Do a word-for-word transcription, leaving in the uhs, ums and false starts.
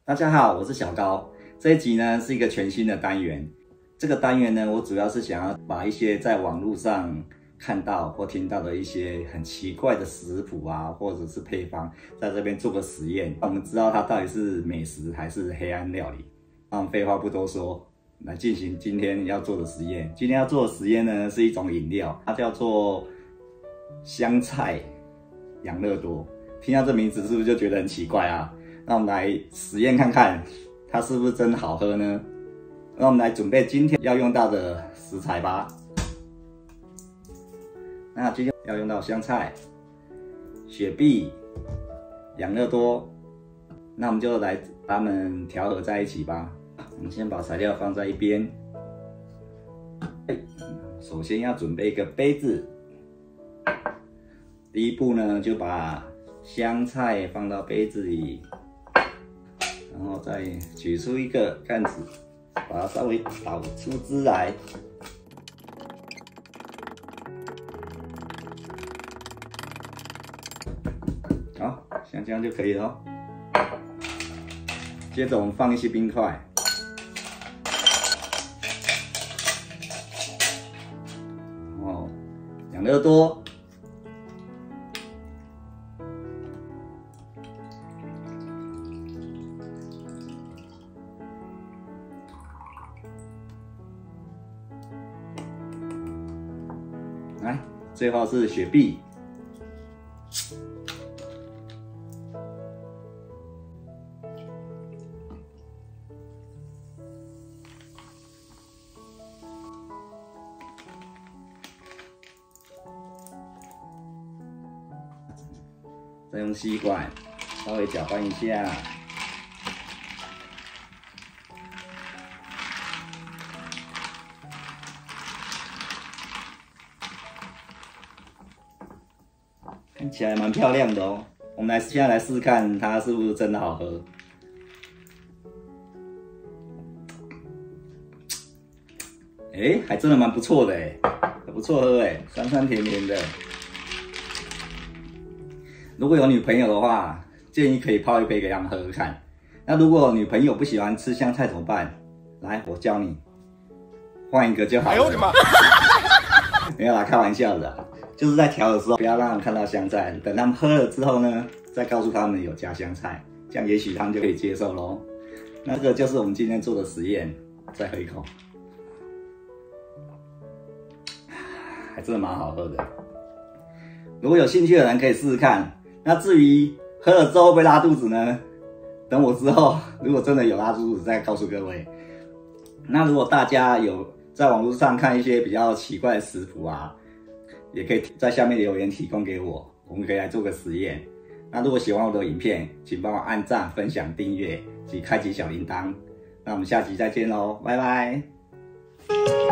大家好，我是小高。这一集呢是一个全新的单元。这个单元呢，我主要是想要把一些在网络上看到或听到的一些很奇怪的食谱啊，或者是配方，在这边做个实验，让我们知道它到底是美食还是黑暗料理。那我们废话不多说，来进行今天要做的实验。今天要做的实验呢，是一种饮料，它叫做香菜养乐多。听到这名字是不是就觉得很奇怪啊？那我们来实验看看，它是不是真好喝呢？那我们来准备今天要用到的食材吧。那今天要用到香菜、雪碧、养乐多，那我们就来把它们调和在一起吧。我们先把材料放在一边。首先要准备一个杯子。第一步呢，就把香菜放到杯子里。然后再取出一个盖子，把它稍微倒出汁来。好，像这样就可以了哦。接着我们放一些冰块。哦，养乐多。来，最后是雪碧，再用吸管稍微搅拌一下。看起来蛮漂亮的哦，我们来现在来试试看它是不是真的好喝。哎、欸，还真的蛮不错的哎，很不错喝哎，酸酸甜甜的。如果有女朋友的话，建议可以泡一杯给他们喝喝看。那如果女朋友不喜欢吃香菜怎么办？来，我教你，换一个就好了。哎呦我的妈！没有啦，开玩笑的。就是在调的时候，不要让他们看到香菜，等他们喝了之后呢，再告诉他们有加香菜，这样也许他们就可以接受咯。那这个就是我们今天做的实验，再喝一口，还真的蛮好喝的。如果有兴趣的人可以试试看。那至于喝了之后会不会拉肚子呢？等我之后如果真的有拉肚子，再告诉各位。那如果大家有在网络上看一些比较奇怪的食谱啊，也可以在下面留言提供给我，我们可以来做个实验。那如果喜欢我的影片，请帮我按赞、分享、订阅及开启小铃铛。那我们下集再见喽，拜拜。